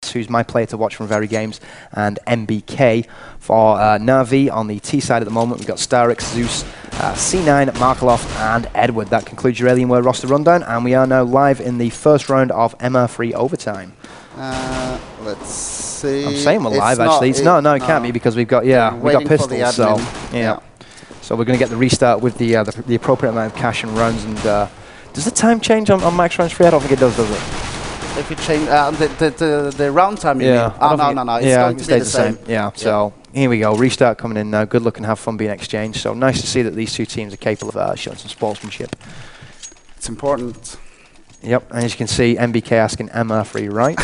Catz, who's my player to watch from Very Games, and MBK. For Na'Vi on the T side at the moment, we've got Starix, Zeus, C9, Markelov, and Edward. That concludes your Alienware roster rundown, and we are now live in the first round of MR3 overtime. Let's see. I'm saying we're live, actually. No, it can't be, because we've got, we've got pistols, so, yeah. So we're going to get the restart with the appropriate amount of cash and rounds. And does the time change on max rounds free? I don't think it does it? If you change the round time, you mean? No. It's going to be the same. Yeah, so here we go. Restart coming in now. Good luck and have fun being exchanged. So nice to see that these two teams are capable of showing some sportsmanship. It's important. Yep, and as you can see, MBK asking MR3, right?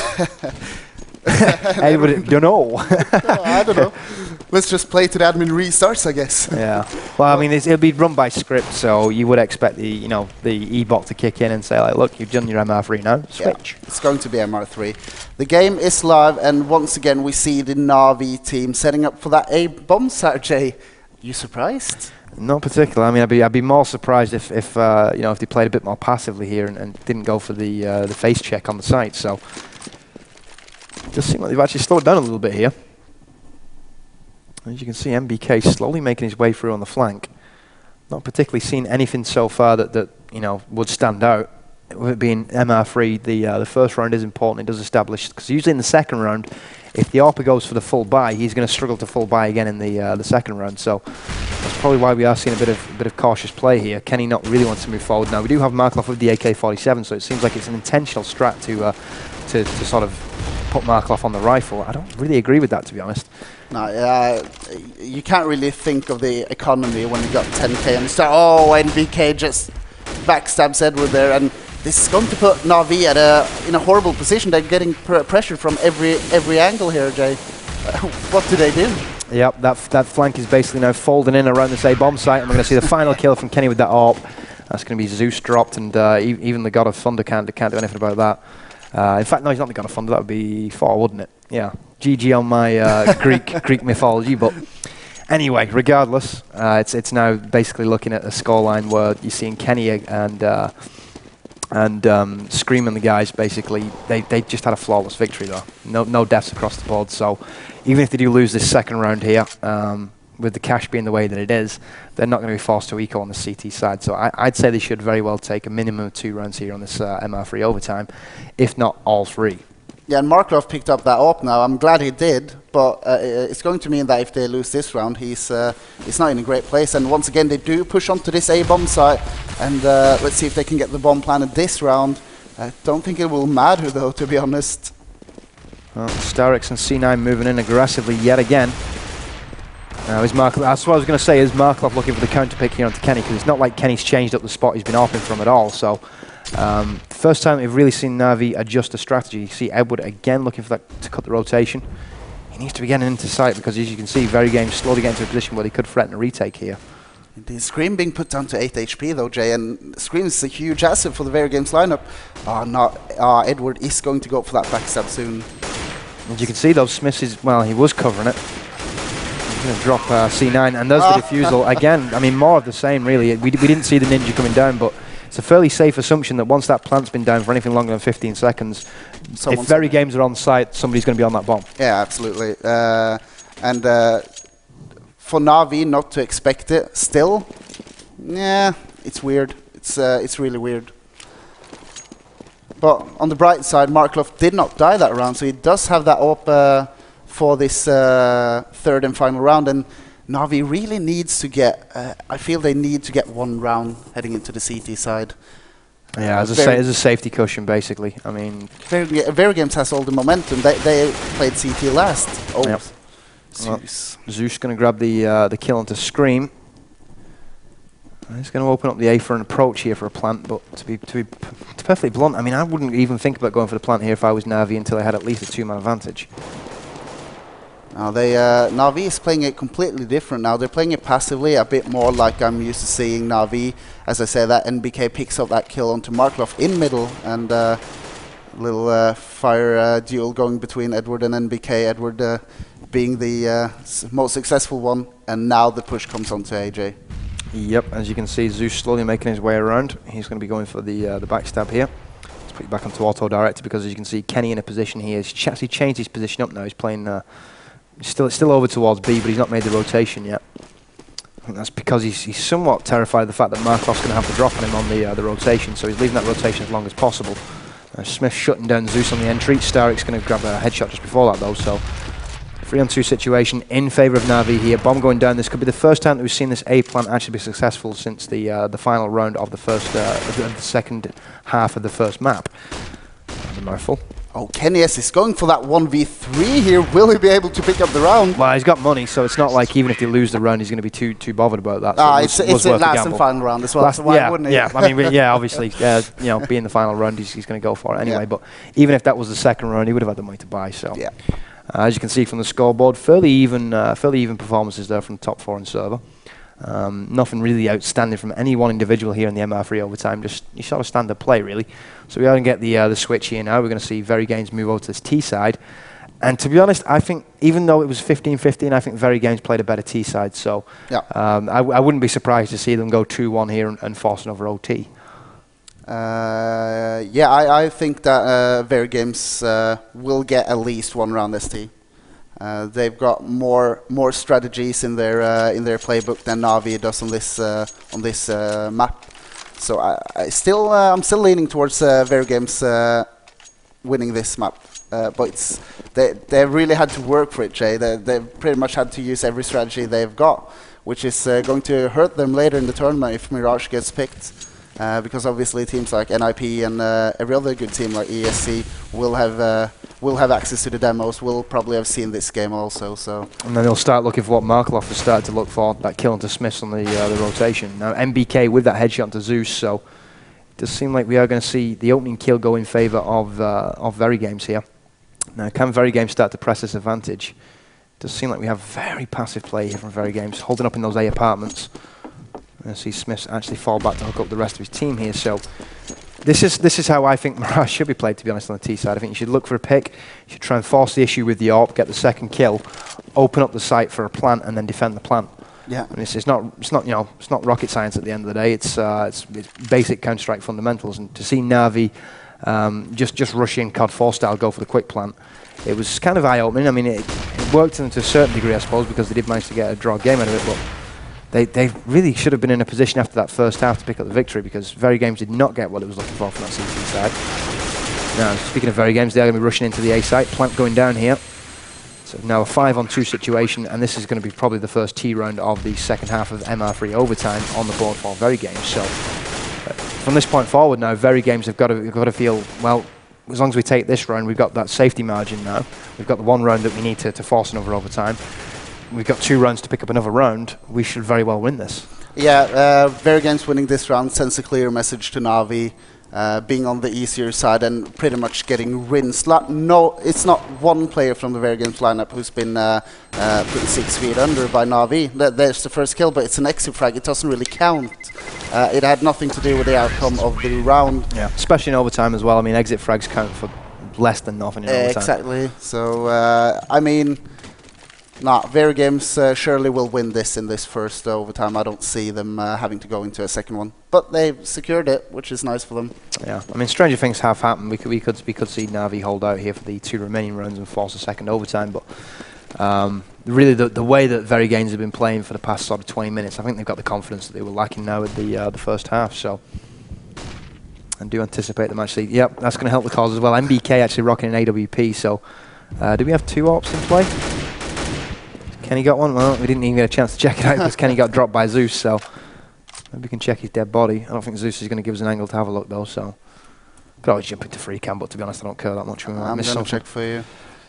Anybody don't know? I don't know. Let's just play to the admin restarts, I guess. Yeah. Well, I mean, it'll be run by script, so you would expect the the e-bot to kick in and say, like, look, you've done your MR3 now. Switch. Yeah, it's going to be MR3. The game is live, and once again, we see the Na'Vi team setting up for that A bomb site. Jay, you surprised? Not particularly. I mean, I'd be more surprised if they played a bit more passively here and didn't go for the face check on the site. So. It does seem like they've actually slowed down a little bit here. As you can see, MBK slowly making his way through on the flank. Not particularly seen anything so far that would stand out. With it being MR3, the first round is important. It does establish, because usually in the second round, if the AWPer goes for the full buy, he's going to struggle to full buy again in the second round. So that's probably why we are seeing a bit of cautious play here. Kenny not really wants to move forward now. We do have Markelov with the AK-47, so it seems like it's an intentional strat to sort of put Markelov on the rifle. I don't really agree with that, to be honest. No, you can't really think of the economy when you got 10k and start. Oh, NBK just backstabs Edward there, and this is going to put Na'Vi in a horrible position. They're getting pressured from every angle here, Jay. What do they do? Yep, that flank is basically now folding in around this A-bomb site, and we're going to see the final kill from Kenny with that AWP. That's going to be Zeus dropped, and even the God of Thunder can't do anything about that. In fact, no, he's not the God of Thunder. That would be Thor, wouldn't it? Yeah. GG on my Greek mythology. But anyway, regardless, it's now basically looking at a scoreline where you're seeing Kenny and Scream and the guys. Basically, they just had a flawless victory though. No deaths across the board. So even if they do lose this second round here, with the cash being the way that it is, they're not going to be forced to eco on the CT side. So I'd say they should very well take a minimum of 2 rounds here on this MR3 overtime, if not all 3. Yeah, and Markelov picked up that AWP now. I'm glad he did, but it's going to mean that if they lose this round, he's not in a great place. And once again, they do push onto this A-bomb site, and let's see if they can get the bomb planted this round. I don't think it will matter, though, to be honest. Well, Starix and C9 moving in aggressively yet again. That's what I was going to say, is Markelov looking for the counter pick here onto Kenny, because it's not like Kenny's changed up the spot he's been AWPing from at all. So first time we've really seen Na'Vi adjust the strategy. You see Edward again looking for that to cut the rotation. He needs to be getting into sight, because as you can see, Very Games slowly getting to a position where they could threaten a retake here. Indeed. Scream being put down to 8 HP though, Jay, and Scream is a huge asset for the Very Games lineup. Edward is going to go for that backstab soon. As you can see, those Smiths, he was covering it. Going to drop C9, and there's the defusal again. I mean, more of the same, really. We didn't see the ninja coming down, but it's a fairly safe assumption that once that plant's been down for anything longer than 15 seconds, if Very Games are on site, somebody's going to be on that bomb. Yeah, absolutely. And for Na'Vi not to expect it still, yeah, it's weird. It's really weird. But on the bright side, Markelov did not die that round, so he does have that AWP for this third and final round, and Na'Vi really needs to get, I feel they need to get 1 round heading into the CT side. Yeah, as a safety cushion, basically. I mean, Very Games has all the momentum. They played CT last. Oh, yep. Zeus. Well, Zeus going to grab the kill onto Scream. He's going to open up the A for an approach here for a plant, but to be perfectly blunt, I mean, I wouldn't even think about going for the plant here if I was Na'Vi until I had at least a 2-man advantage. Now Na'Vi is playing it completely different now. They're playing it passively, a bit more like I'm used to seeing Na'Vi. As I say, that NBK picks up that kill onto Markelov in middle, and a little fire duel going between Edward and NBK. Edward being the most successful one, and now the push comes onto AJ. Yep, as you can see, Zeus slowly making his way around. He's going to be going for the backstab here. put you back onto auto director because as you can see, Kenny in a position here. He's actually changed his position up now. He's playing still over towards B, but he's not made the rotation yet. I think that's because he's somewhat terrified of the fact that Markloff's going to have the drop on him on the rotation, so he's leaving that rotation as long as possible. Smith shutting down Zeus on the entry. Starrick's going to grab a headshot just before that though, so 3-on-2 situation in favour of Na'Vi here. Bomb going down. This could be the first time that we've seen this A plant actually be successful since the final round of the second half of the first map. That's a mouthful. Oh, Kenny S is going for that 1v3 here. Will he be able to pick up the round? Well, he's got money, so it's not like even if they lose the round, he's going to be too bothered about that. So it's the last and final round as well, so why wouldn't he? Yeah, I mean, yeah, obviously, you know, being the final round, he's going to go for it anyway. Yeah. But even if that was the second round, he would have had the money to buy. So, yeah. As you can see from the scoreboard, fairly even performances there from the top 4 in server. Nothing really outstanding from any one individual here in the MR3 overtime, just your sort of standard play really. So we are going to get the switch here now. We're going to see Very Games move over to this T side. And to be honest, I think even though it was 15-15, I think Very Games played a better T side. So yeah. I wouldn't be surprised to see them go 2-1 here and force another OT. Yeah, I think that Very Games will get at least one round ST. They've got more strategies in their playbook than Na'Vi does on this map. So I'm still leaning towards Very Games winning this map. But they really had to work for it, Jay. They've pretty much had to use every strategy they've got, which is going to hurt them later in the tournament if Mirage gets picked. Because obviously teams like NIP and every other good team like ESC will have access to the demos, will probably have seen this game also. So. And then they'll start looking for what Markloff has started to look for, that kill onto Smiths on the rotation. Now MBK with that headshot to Zeus, so it does seem like we are going to see the opening kill go in favour of Very Games here. Now can Very Games start to press this advantage? It does seem like we have very passive play here from Very Games, holding up in those A apartments. And see Smith actually fall back to hook up the rest of his team here. So this is how I think Mirage should be played, to be honest, on the T side. I think you should look for a pick. You should try and force the issue with the AWP, get the second kill, open up the site for a plant, and then defend the plant. Yeah. And it's not rocket science at the end of the day. It's basic Counter-Strike fundamentals. And to see Na'Vi just rush in COD 4 style, go for the quick plant, it was kind of eye-opening. I mean, it worked to a certain degree, I suppose, because they did manage to get a draw game out of it. But they really should have been in a position after that first half to pick up the victory, because Very Games did not get what it was looking for from that CT side. Now, speaking of Very Games, they are going to be rushing into the A site. Plant going down here. So now a 5-on-2 situation, and this is going to be probably the first T round of the second half of MR3 overtime on the board for Very Games. So from this point forward now, Very Games have got to feel, well, as long as we take this round, we've got that safety margin now. We've got the one round that we need to force another overtime. We've got 2 rounds to pick up another round. We should very well win this. Yeah, Very Games winning this round sends a clear message to Na'Vi, being on the easier side and pretty much getting rinsed. It's not one player from the Very Games lineup who's been put 6 feet under by Na'Vi. There's the first kill, but it's an exit frag. It doesn't really count. It had nothing to do with the outcome of the round. Yeah, especially in overtime as well. I mean, exit frags count for less than nothing in overtime. Exactly. So, I mean, Very Games surely will win this in this first overtime. I don't see them having to go into a second one, but they've secured it, which is nice for them. Yeah, I mean, stranger things have happened. We could see Na'Vi hold out here for the 2 remaining rounds and force a second overtime. But really, the way that Very Games have been playing for the past sort of 20 minutes, I think they've got the confidence that they were lacking now at the first half. So, I do anticipate them actually. Yep, that's going to help the cause as well. MBK actually rocking an AWP. So, do we have 2 AWPs in play? Kenny got one? Well, we didn't even get a chance to check it out because Kenny got dropped by Zeus, so maybe we can check his dead body. I don't think Zeus is going to give us an angle to have a look, though, so could always jump into free cam, but to be honest, I don't care that much. I'm going to check for you.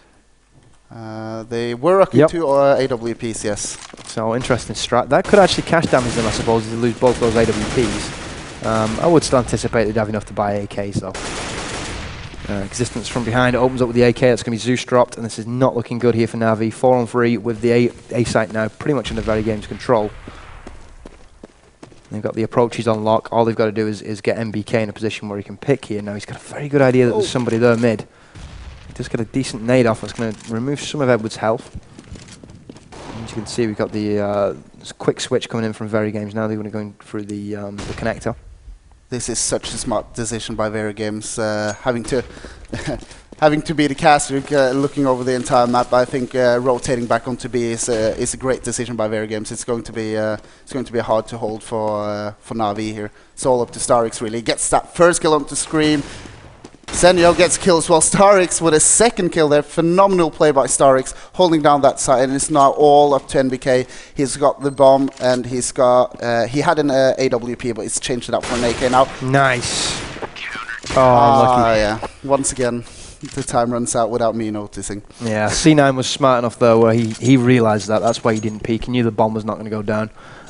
They were rocking 2 AWPs, yes. So, interesting strat. That could actually cash damage them, I suppose, if they lose both those AWPs. I would still anticipate they'd have enough to buy AKs, though. Existence from behind, it opens up with the AK. That's going to be Zeus dropped, and this is not looking good here for Na'Vi. 4-on-3 with the A site now pretty much under Very Games control. They've got the approaches on lock. All they've got to do is get MBK in a position where he can pick here. Now he's got a very good idea that there's somebody there mid. He just got a decent nade off that's going to remove some of Edward's health. As you can see, we've got the quick switch coming in from Very Games now. They're going to go through the connector. this is such a smart decision by Vera Games, having to having to be the caster, looking over the entire map. I think rotating back onto B is a great decision by Vera Games. It's going to be hard to hold for Na'Vi here. It's all up to Starix really. Gets that first kill onto Scream. Senio gets kills while Starix with a second kill there. Phenomenal play by Starix, holding down that side, and it's now all up to NBK. He's got the bomb, and he's got he had an AWP, but he's changed it up for an AK now. Nice. Oh, lucky. Yeah. Once again, the time runs out without me noticing. Yeah, C9 was smart enough though, where he realised that. That's why he didn't peek. He knew the bomb was not going to go down.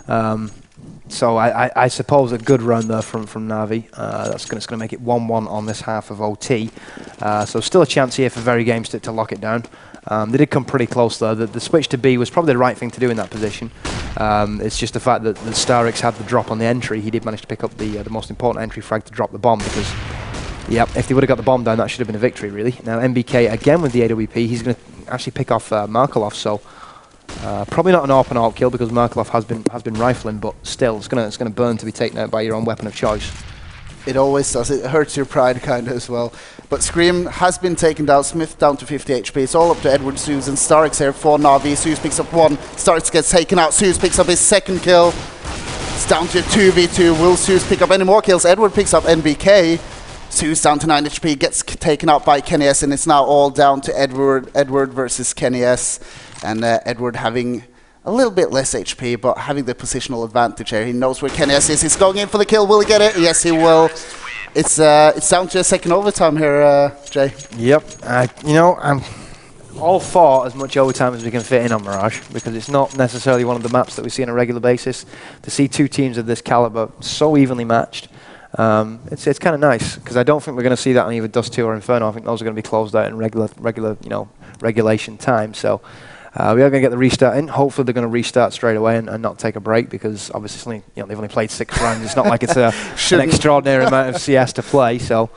So I suppose a good run there from Na'Vi. That's going to make it 1-1 on this half of OT. So still a chance here for Very Games to lock it down. They did come pretty close though. The switch to B was probably the right thing to do in that position. It's just the fact that the Starix had the drop on the entry. He did manage to pick up the most important entry frag to drop the bomb, because yep, if they would have got the bomb down, that should have been a victory really. Now MBK again with the AWP. He's going to actually pick off Markelov. So probably not an AWP kill, because Markelov has been rifling, but still it's gonna burn to be taken out by your own weapon of choice. It always does. It hurts your pride kind of as well. But Scream has been taken down. Smith down to 50 HP. It's all up to Edward Zeus and Starix here for Na'Vi. Zeus picks up one. Starix gets taken out. Zeus picks up his second kill. It's down to 2v2. Will Zeus pick up any more kills? Edward picks up NBK. Zeus down to 9 HP. Gets taken out by Kenny S. And it's now all down to Edward versus Kenny S. And Edward having a little bit less HP, but having the positional advantage here. He knows where Kenny S is. He's going in for the kill. Will he get it? Yes, he will. It's down to a second overtime here, Jay. Yep. You know, I'm all for as much overtime as we can fit in on Mirage, because it's not necessarily one of the maps that we see on a regular basis. To see two teams of this caliber so evenly matched, it's kind of nice, because I don't think we're going to see that on either Dust 2 or Inferno. I think those are going to be closed out in regular, you know, regulation time. So we are going to get the restart in. Hopefully they're going to restart straight away and not take a break, because obviously they've only played 6 rounds. It's not like it's an extraordinary amount of CS to play. So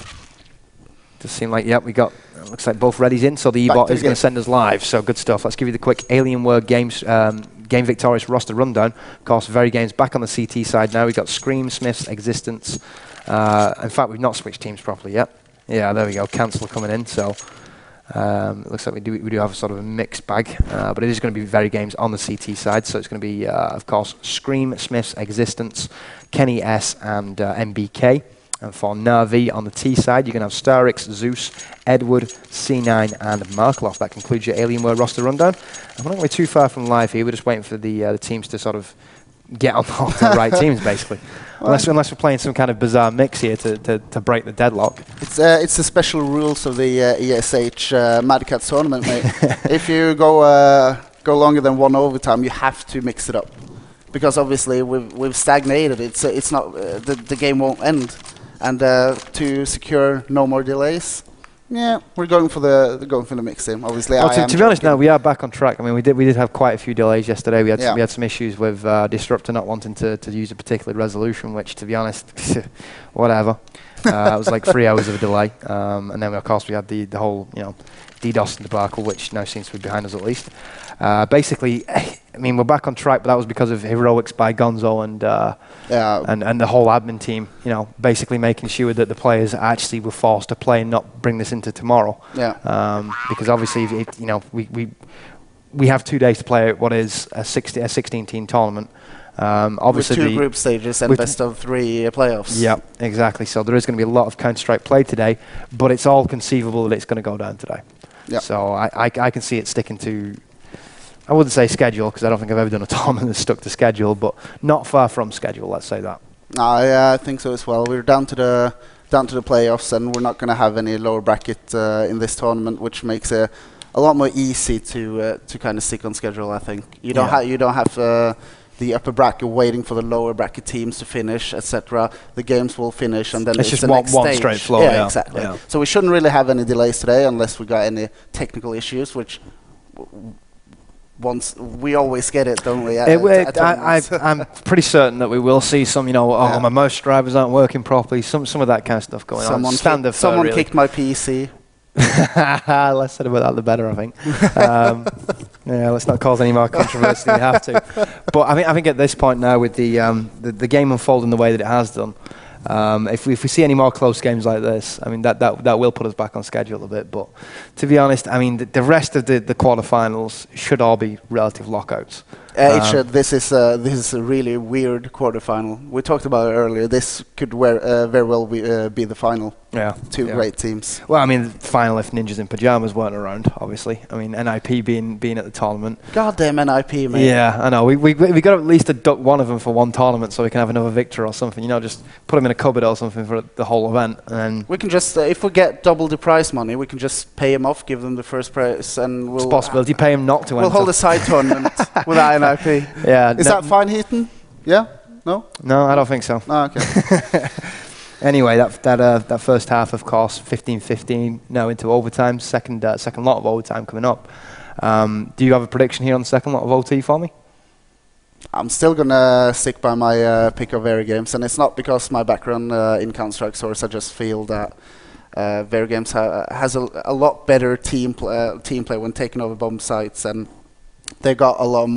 it does seem like, yep, we got, looks like both readies in. So the E-bot is going to send us live. So good stuff. Let's give you the quick Alienware Games Game Victorious roster rundown. Of course, Very Games back on the CT side now. We've got Scream, Smiths, Existence. In fact, we've not switched teams properly yet. Yeah, there we go. Cancel coming in. So it looks like we do have a sort of a mixed bag, but it is going to be Very Games on the CT side. So it's going to be, of course, Scream, Smiths, Existence, Kenny S, and MBK. And for Na'Vi on the T side, you're going to have Starix, Zeus, Edward, C9, and Markelov. That concludes your Alienware roster rundown. And we're not going too far from live here. We're just waiting for the teams to sort of get on the right teams, basically. Unless we're playing some kind of bizarre mix here to break the deadlock. It's the special rules of the ESH Mad Catz tournament, mate. If you go longer than one overtime, you have to mix it up, because obviously we've stagnated. It's not the game won't end, and to secure no more delays. Yeah, we're going for the mix in. Obviously, well, to be honest, now we are back on track. I mean, we did have quite a few delays yesterday. We had some issues with Disruptor not wanting to use a particular resolution, which, to be honest, whatever. It was like 3 hours of a delay, and then of course we had the whole DDoS debacle, which now seems to be behind us at least. Basically, I mean, we're back on track, but that was because of heroics by Gonzo and the whole admin team, basically making sure that the players actually were forced to play and not bring this into tomorrow. Yeah. Because obviously, we have 2 days to play out what is a 16-team tournament. Obviously with 2 group stages and best of 3 playoffs. Yeah, exactly. So there is going to be a lot of Counter-Strike played today, but it's all conceivable that it's going to go down today. Yep. So I can see it sticking to, I wouldn't say schedule, because I don't think I've ever done a tournament that's stuck to schedule, but not far from schedule, let's say that. I think so as well. We're down to the playoffs, and we're not going to have any lower bracket in this tournament, which makes it a lot more easy to kind of stick on schedule. I think you don't have the upper bracket waiting for the lower bracket teams to finish, etc. The games will finish, and then it's just the one next stage. straight flow. Yeah, exactly. Yeah. So we shouldn't really have any delays today, unless we got any technical issues, which we always get it, don't we? I'm pretty certain that we will see some, my mouse drivers aren't working properly, some of that kind of stuff going on. Someone kicked my PC. Less said about that, the better, I think. Yeah, let's not cause any more controversy than we have to. But I think at this point now, with the game unfolding the way that it has done, If we see any more close games like this, I mean, that will put us back on schedule a bit. But to be honest, I mean, the rest of the quarterfinals should all be relative lockouts. It should. This is a really weird quarterfinal. We talked about it earlier. This could very well be the final. Yeah. Two great teams. Well, I mean, the final if Ninjas in Pajamas weren't around, obviously. I mean, NIP being at the tournament. Goddamn NIP, man. Yeah, I know. We got to at least deduct one of them for one tournament so we can have another victor or something. You know, just put them in a cupboard or something for the whole event. And we can just, if we get double the prize money, we can just pay them off, give them the first prize, and we'll... It's a possibility. Pay them not to enter. We'll hold a side tournament without NIP. Yeah. Is that fine, Heaton? Yeah? No? No, I don't think so. Oh, okay. Anyway, that first half, of course, 15-15, now into overtime. Second lot of overtime coming up. Do you have a prediction here on the second lot of OT for me? I'm still gonna stick by my pick of Very Games, and it's not because my background in Counter-Strike Source. I just feel that Very Games has a lot better team play when taking over bomb sites, and they got a lot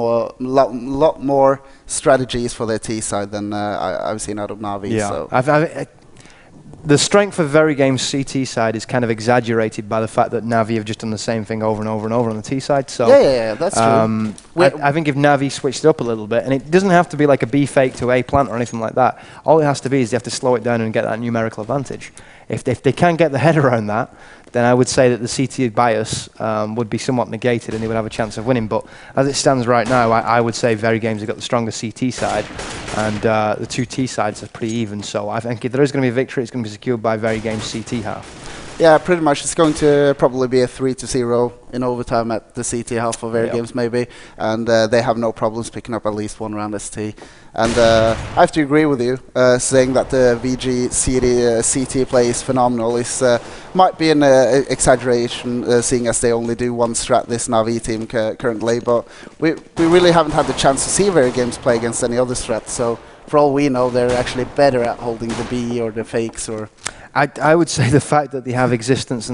more strategies for their T side than I've seen out of Na'Vi. Yeah. So. The strength of Very Game's CT side is kind of exaggerated by the fact that Na'Vi have just done the same thing over and over and over on the T side. So yeah, that's true. I think if Na'Vi switched it up a little bit, and it doesn't have to be like a B fake to A plant or anything like that. All it has to be is they have to slow it down and get that numerical advantage. If they can get the head around that, then I would say that the CT bias would be somewhat negated and they would have a chance of winning. But as it stands right now, I would say Very Games have got the stronger CT side, and the two T sides are pretty even. So I think if there is going to be a victory, it's going to be secured by Very Games CT half. Yeah, pretty much. It's going to probably be a 3-0 in overtime at the CT half for Very Games, maybe. And they have no problems picking up at least one round ST. And I have to agree with you, saying that the VG CT play is phenomenal. Might be an exaggeration, seeing as they only do one strat, this Na'Vi team currently. But we really haven't had the chance to see Very Games play against any other strats. So for all we know, they're actually better at holding the B or the fakes or... I would say the fact that they have Existence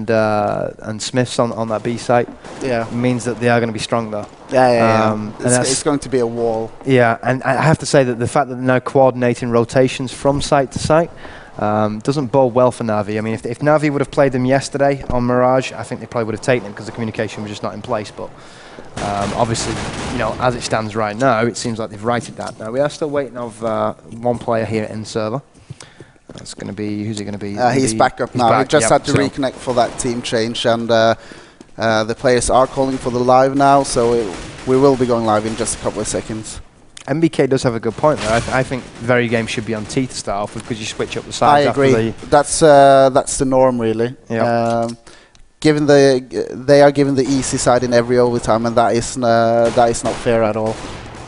and Smiths on that B site means that they are going to be strong there. Yeah. It's going to be a wall. Yeah, and I have to say that the fact that they're now coordinating rotations from site to site doesn't bode well for Na'Vi. I mean, if Na'Vi would have played them yesterday on Mirage, I think they probably would have taken them because the communication was just not in place. But obviously, you know, as it stands right now, it seems like they've righted that. Now, we are still waiting of one player here in server. That's going to be, who's it going to be? He's back up now. He just had to reconnect for that team change, and the players are calling for the live now, so we will be going live in just a couple of seconds. MBK does have a good point there. I think Very Game should be on T to start off with because you switch up the sides. I agree. That's the norm, really. Yeah. They are given the easy side in every overtime, and that is not fair at all.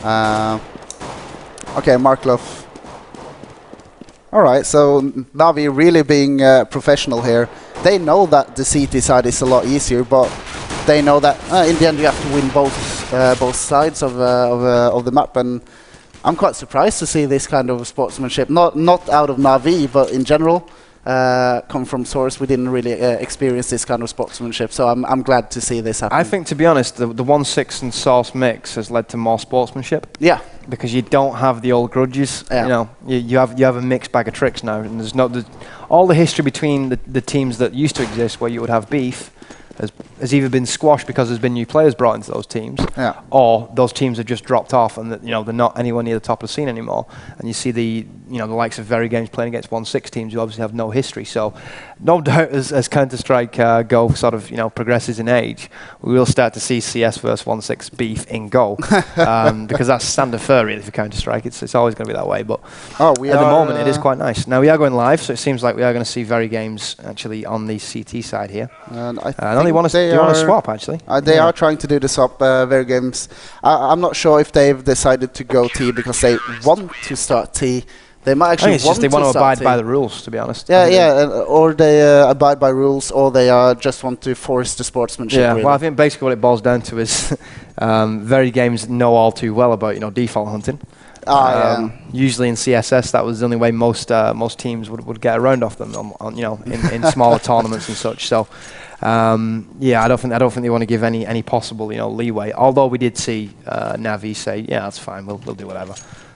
Okay, Marklov. Alright, so Na'Vi really being professional here. They know that the CT side is a lot easier, but they know that in the end you have to win both sides of the map, and I'm quite surprised to see this kind of sportsmanship. Not out of Na'Vi, but in general. Come from Source, we didn't really experience this kind of sportsmanship, so I'm glad to see this happen. I think, to be honest, the 1-6 and Source mix has led to more sportsmanship. Yeah. Because you don't have the old grudges. Yeah. You know, you have a mixed bag of tricks now, and there's all the history between the teams that used to exist where you would have beef has either been squashed because there's been new players brought into those teams, or those teams have just dropped off and they're not anywhere near the top of the scene anymore. And you see the likes of Very Games playing against 1-6 teams who obviously have no history. So no doubt as Counter-Strike Go sort of progresses in age, we will start to see CS versus 1-6 beef in Go, because that's standard fare really for Counter-Strike. It's always going to be that way. But at the moment it is quite nice. Now we are going live, so it seems like we are going to see Very Games actually on the CT side here. And they want to swap, actually. They are trying to do the swap, Very Games. I'm not sure if they've decided to go T because they want to start T. They might actually they want to abide by the rules, to be honest. Or they abide by rules, or they just want to force the sportsmanship. Yeah, really. well, I think basically what it boils down to is Very Games know all too well about default hunting. Usually in CSS, that was the only way most teams would get around off them in smaller tournaments and such. So. I don't think they want to give any possible leeway. Although we did see Na'Vi say, yeah, that's fine, we'll do whatever.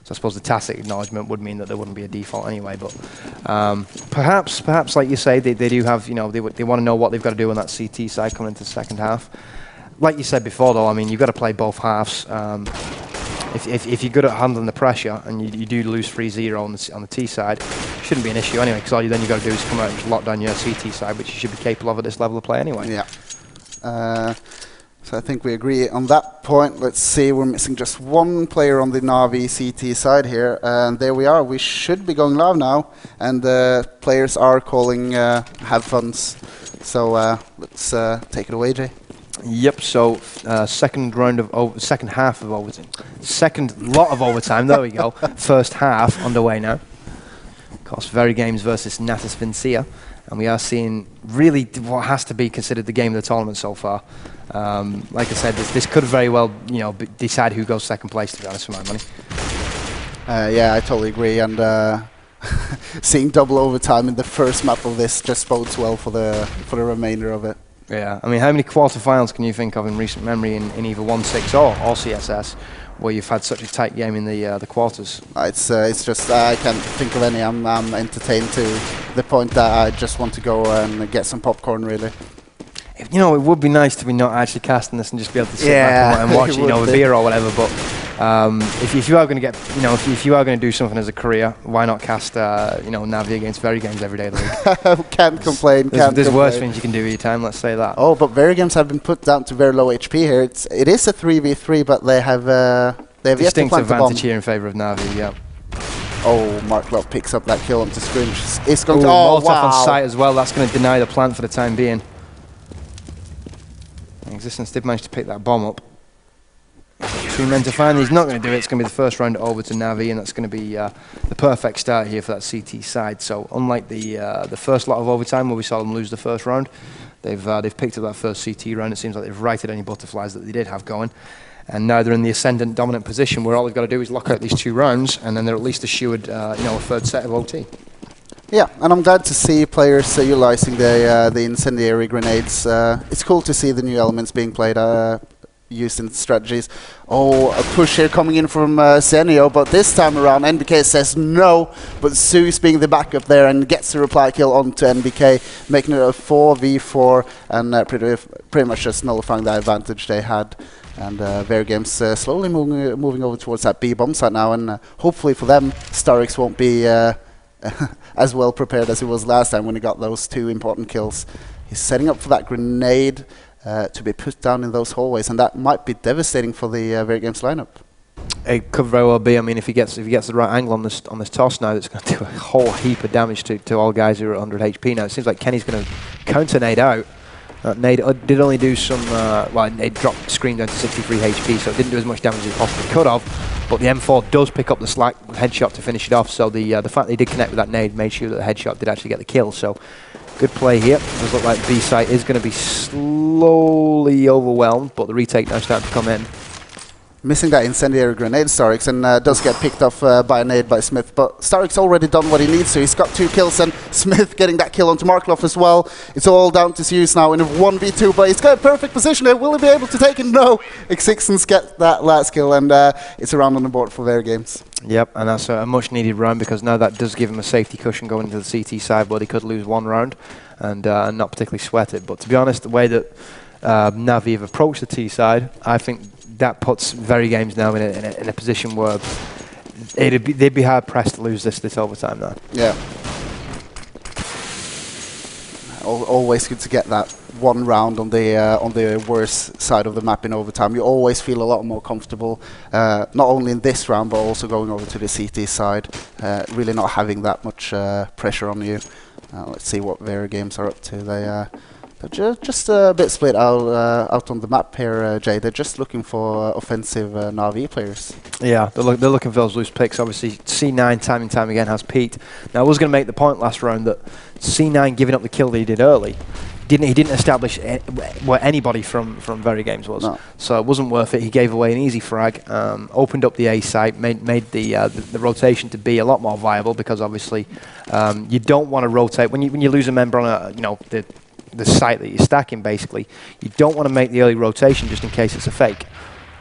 So I suppose the tacit acknowledgement would mean that there wouldn't be a default anyway. But perhaps, like you say, they do have, they want to know what they've got to do on that CT side coming into the second half. Like you said before, though, I mean, you've got to play both halves. If you're good at handling the pressure and you do lose 3-0 on the T side, shouldn't be an issue anyway, because all then you've got to do is come out and just lock down your CT side, which you should be capable of at this level of play anyway. Yeah. So I think we agree on that point. Let's see, we're missing just one player on the Na'Vi CT side here, and there we are. We should be going live now, and the players are calling have funs. So let's take it away, Jay. Yep. So second half of overtime. Second lot of overtime. There we go. First half underway now. Of course, Very Games versus NATUS VINCERE, and we are seeing really what has to be considered the game of the tournament so far. Like I said, this could very well, decide who goes second place, to be honest, for my money. Yeah, I totally agree. And seeing double overtime in the first map of this just bodes well for the remainder of it. Yeah, I mean, how many quarterfinals can you think of in recent memory in either 1-6 or CSS, where you've had such a tight game in the quarters? It's just I can't think of any. I'm entertained to the point that I just want to go and get some popcorn, really. It would be nice to be not actually casting this and just be able to sit back and watch it, with beer or whatever. But if you are going to get, if you are going to do something as a career, why not cast, Navi against Very Games every day of the week? Can't complain. There's worse things you can do with your time. Let's say that. Oh, but Very Games have been put down to very low HP here. It is a 3v3, but they have distinct advantage here in favour of Navi. Yeah. Oh, Marklov picks up that kill onto Scrimch. It's going to Molotov on site as well. That's going to deny the plant for the time being. Existence did manage to pick that bomb up. 2 men to find. He's not going to do it. It's going to be the first round over to Navi, and that's going to be the perfect start here for that CT side. So unlike the first lot of overtime where we saw them lose the first round, they've picked up that first CT round. It seems like they've righted any butterflies that they did have going, and now they're in the ascendant dominant position where all they've got to do is lock out these 2 rounds, and then they're at least assured a third set of OT. Yeah, and I'm glad to see players utilizing the incendiary grenades. It's cool to see the new elements being played, used in strategies. Oh, a push here coming in from Zenio, but this time around NBK says no, but Zeus being the backup there and gets the reply kill onto NBK, making it a 4v4 and pretty much just nullifying the advantage they had. And Very Games slowly moving over towards that B bomb site now, and hopefully for them, Starix won't be as well prepared as he was last time when he got those 2 important kills. He's setting up for that grenade to be put down in those hallways, and that might be devastating for the Very Games lineup. It could very well be. I mean, if he gets the right angle on this toss now, that's going to do a whole heap of damage to all guys who are at 100 HP now. It seems like Kenny's going to counter nade out. Nade did only do some, Nade dropped Scream down to 63 HP, so it didn't do as much damage as it possibly could have. But the M4 does pick up the slack headshot to finish it off, so the fact that he did connect with that nade made sure that the headshot did actually get the kill. So good play here. It does look like B site is going to be slowly overwhelmed, but the retake now starting to come in. Missing that incendiary grenade, Starix, and does get picked off by a nade by Smith. But Starix already done what he needs to. He's got 2 kills, and Smith getting that kill onto Marklov as well. It's all down to Zeus now in a 1v2, but he's got a perfect position here. Will he be able to take it? No. Exixens get that last kill, and it's a round on the board for Very Games. Yep, and that's a much needed round, because now that does give him a safety cushion going into the CT side, but he could lose 1 round and not particularly sweat it. But to be honest, the way that Navi have approached the T side, I think that puts Very Games now in a position where they'd be hard pressed to lose this overtime now. Yeah. Always good to get that 1 round on the worst side of the map in overtime. You always feel a lot more comfortable, not only in this round but also going over to the CT side, really not having that much pressure on you. Let's see what Very Games are up to. They're just a bit split out on the map here, Jay. They're just looking for offensive Na'Vi players. Yeah, they're looking for those loose picks. Obviously, C9 time and time again has peaked. Now, I was going to make the point last round that C9 giving up the kill that he did early, he didn't establish where anybody from Very Games was. No. So it wasn't worth it. He gave away an easy frag, opened up the A site, made the rotation to be a lot more viable, because obviously you don't want to rotate when you lose a member on the site that you're stacking. Basically, you don't want to make the early rotation just in case it's a fake.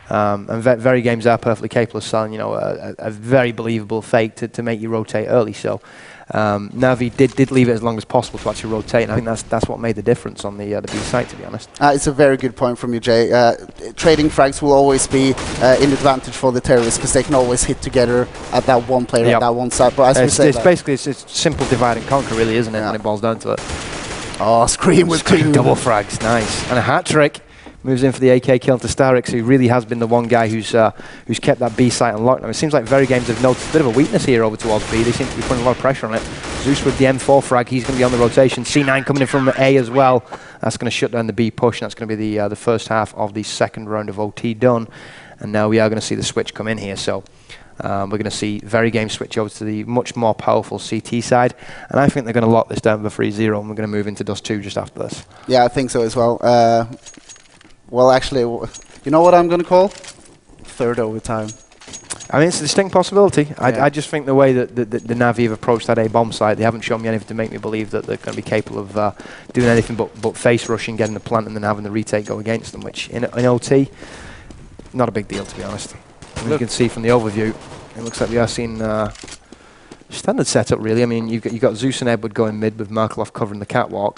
And very games are perfectly capable of selling, you know, a very believable fake to make you rotate early. So Navi did leave it as long as possible to actually rotate, and I think that's what made the difference on the B site, to be honest. It's a very good point from you, Jay. Trading frags will always be an advantage for the terrorists because they can always hit together at that one player at that one site. But as we say, it's simple divide and conquer, really, isn't it? When it boils down to it. Oh, Scream with clean double frags, nice, and a hat trick. Moves in for the AK kill to Starix, who really has been the one guy who's kept that B site unlocked. Now, it seems like Very Games have noticed a bit of a weakness here over towards B. They seem to be putting a lot of pressure on it. Zeus with the M4 frag, he's going to be on the rotation. C9 coming in from A as well. That's going to shut down the B push, and that's going to be the first half of the second round of OT done. And now we are going to see the switch come in here. So we're going to see Very Games switch over to the much more powerful CT side. And I think they're going to lock this down with a 3-0, and we're going to move into Dust 2 just after this. Yeah, I think so as well. Well, actually, you know what I'm going to call? Third overtime. I mean, it's a distinct possibility. I just think the way that the Navi have approached that A-bomb site, they haven't shown me anything to make me believe that they're going to be capable of doing anything but face rushing, getting the plant, and then having the retake go against them, which in OT, not a big deal, to be honest. I mean, you can see from the overview, it looks like we are seeing standard setup, really. I mean, you've got Zeus and Edward going mid with Markelov covering the catwalk,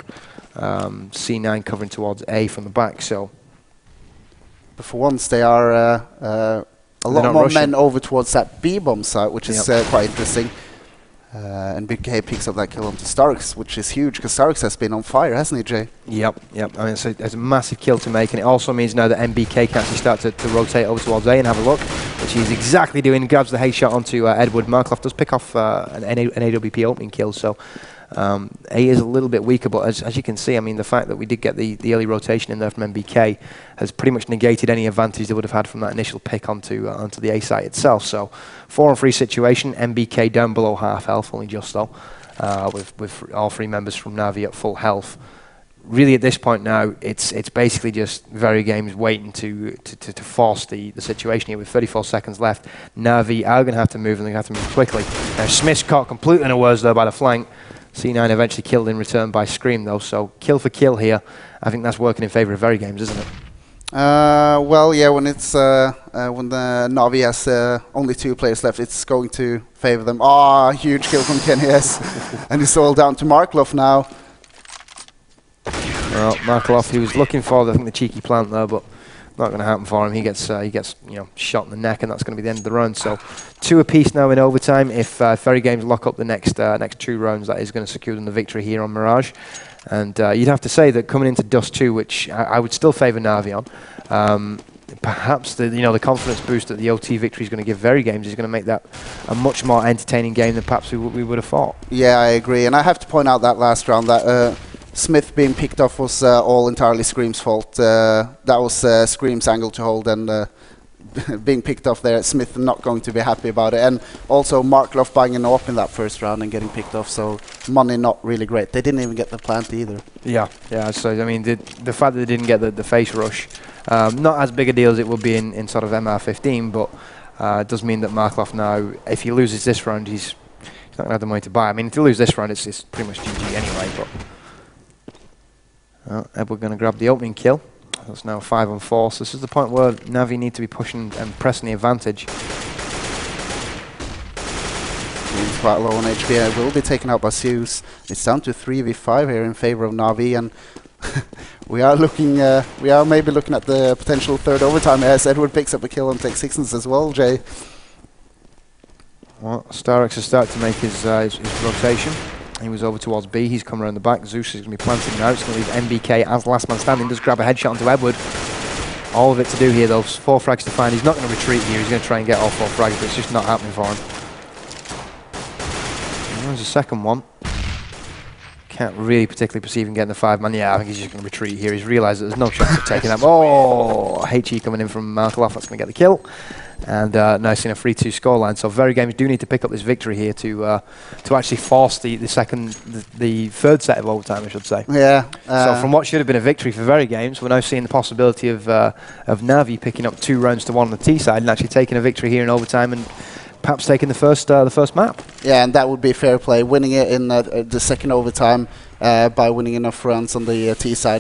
C9 covering towards A from the back, so... But for once, they are a lot more men over towards that B-bomb site, which is quite interesting. And BK picks up that kill onto Starks, which is huge, because Starks has been on fire, hasn't he, Jay? Yep. I mean, it's a massive kill to make, and it also means now that MBK can actually start to rotate over towards A and have a look, which he's exactly doing. He grabs the headshot onto Edward. Markloff does pick off an AWP opening kill, so... A is a little bit weaker, but as you can see, I mean, the fact that we did get the early rotation in there from MBK has pretty much negated any advantage they would have had from that initial pick onto the A site itself. So 4-on-3 situation, MBK down below half health, only just though, with all three members from Navi at full health. Really, at this point now, it's basically just Very Games waiting to force the situation here with 34 seconds left. Navi are going to have to move, and they're going to have to move quickly. Now, Smith's caught completely unawares though by the flank. C9 eventually killed in return by Scream, though, so kill for kill here. I think that's working in favour of Very Games, isn't it? Well, yeah, when it's when the Navi has only 2 players left, it's going to favour them. Ah, huge kill from Kenny S. And it's all down to Markelov now. Well, Markelov, he was looking for, I think, the cheeky plant there, but not going to happen for him. He gets shot in the neck, and that's going to be the end of the round. So 2 apiece now in overtime. If Very Games lock up the next 2 rounds, that is going to secure them the victory here on Mirage. And you'd have to say that coming into Dust 2, which I would still favour Navi on, perhaps the confidence boost that the OT victory is going to give Very Games is going to make that a much more entertaining game than perhaps we would have thought. Yeah, I agree. And I have to point out that last round that Smith being picked off was all entirely Scream's fault. That was Scream's angle to hold, and being picked off there, Smith not going to be happy about it. And also Markelov buying an AWP in that first round and getting picked off, so money not really great. They didn't even get the plant either. Yeah, so I mean, the fact that they didn't get the face rush, not as big a deal as it would be in sort of MR15, but it does mean that Markelov now, if he loses this round, he's not going to have the money to buy. I mean, if you lose this round, it's pretty much GG anyway, but... Edward going to grab the opening kill. That's now 5-on-4. So this is the point where Navi need to be pushing and pressing the advantage. He's quite low on HP. Will be taken out by Zeus. It's down to 3v5 here in favour of Navi, and we are maybe looking at the potential third overtime as Edward picks up a kill and takes Sixens as well, Jay. Well, Starix has started to make his rotation. He was over towards B. He's come around the back. Zeus is going to be planting now. It's going to leave MBK as last man standing. Does grab a headshot onto Edward. All of it to do here, though. 4 frags to find. He's not going to retreat here. He's going to try and get all 4 frags, but it's just not happening for him. And there's a second one. Can't really particularly perceive him getting the 5-man. Yeah, I think he's just going to retreat here. He's realised that there's no chance of taking that. Oh, HE coming in from Markelov. That's going to get the kill. And now seeing a 3-2 scoreline. So Very Games do need to pick up this victory here to actually force the third set of overtime, I should say. Yeah. So from what should have been a victory for Very Games, we're now seeing the possibility of Navi picking up 2 rounds to 1 on the T side and actually taking a victory here in overtime and perhaps taking the first map. Yeah, and that would be fair play, winning it in the second overtime by winning enough rounds on the T side.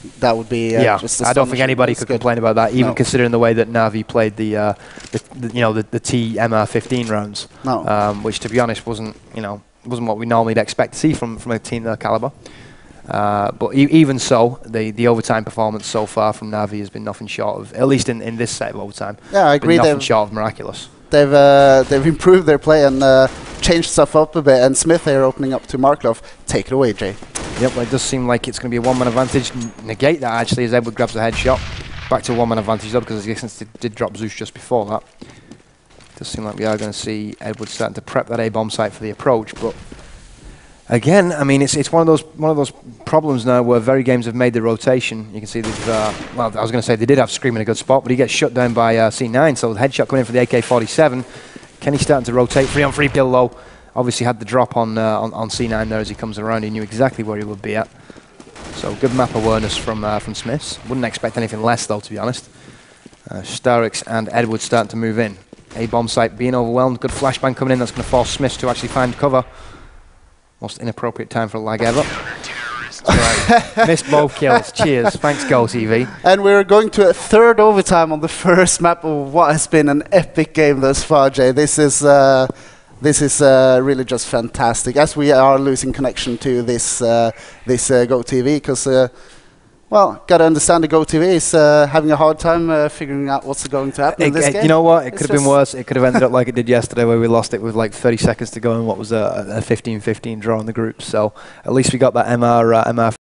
that would be yeah. just I don't think anybody could complain about that, even No. considering the way that Na'Vi played the T MR15 rounds, which, to be honest, wasn't what we normally expect to see from a team their caliber. But even so, the overtime performance so far from Na'Vi has been nothing short of, at least in this set of overtime. Yeah, I agree. Nothing short of miraculous. They've improved their play and changed stuff up a bit. And Smith here opening up to Markloff. Take it away, Jay. Yep, well, it does seem like it's going to be a one-man advantage. Negate that, actually, as Edward grabs the headshot. Back to a one-man advantage, though, because Distance did drop Zeus just before that. It does seem like we are going to see Edward starting to prep that A-bomb site for the approach, but again, I mean, it's one of those problems now where very games have made the rotation. You can see they've, well, I was going to say they did have Scream in a good spot, but he gets shut down by C9, so the headshot coming in for the AK-47. Kenny starting to rotate, 3-on-3 kill low. Obviously had the drop on C9 there as he comes around. He knew exactly where he would be at. So good map awareness from Smiths. Wouldn't expect anything less, though, to be honest. Starix and Edward starting to move in. A-bomb site being overwhelmed. Good flashbang coming in. That's going to force Smiths to actually find cover. Most inappropriate time for a lag ever. Right. Missed both kills. Cheers. Thanks, GoTV. And we're going to a third overtime on the first map of what has been an epic game thus far, Jay. This is really just fantastic. As we are losing connection to this GoTV, because well, got to understand the GoTV is having a hard time figuring out what's going to happen in this game. You know what? It could have been worse. It could have ended up like it did yesterday, where we lost it with like 30 seconds to go and what was a 15-15 draw in the group. So at least we got that MR